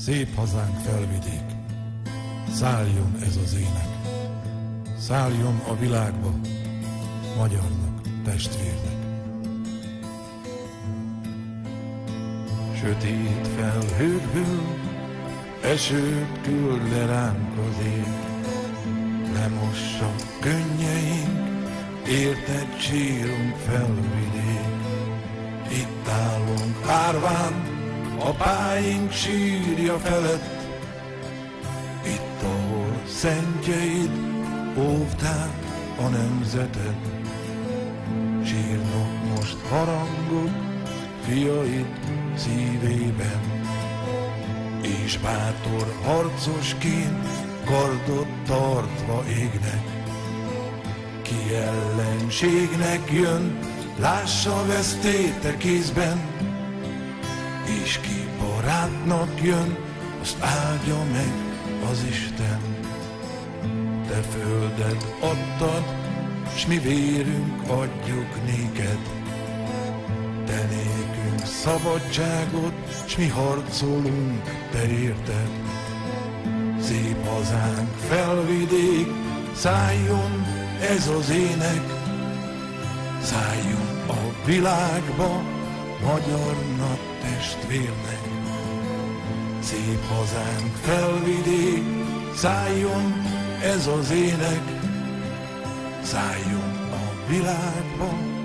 Szép hazánk felvidék, szálljon ez az ének, szálljon a világba, magyarnak, testvérnek. Sötét felhőkből esőt küld le ránk az ég, lemossa könnyeink, érted sírunk felvidék. Itt állunk árván, apáink sírja felett, itt, ahol szentjeid óvták a nemzetet. Sírnak most harangok fiaid szívében, és bátor harcosként kardot tartva égnek. Ki ellenségnek jön, lássa vesztéte kézben, és ki barátnak jön, azt áldja meg az Isten. Te földet adtad, s mi vérünk adjuk néked. Te nékünk szabadságot, s mi harcolunk te érted. Szép hazánk felvidék, szálljon ez az ének, szálljon a világba, magyarnak, testvérnek. Szép hazánk felvidék, szálljon ez az ének, szálljon a világba,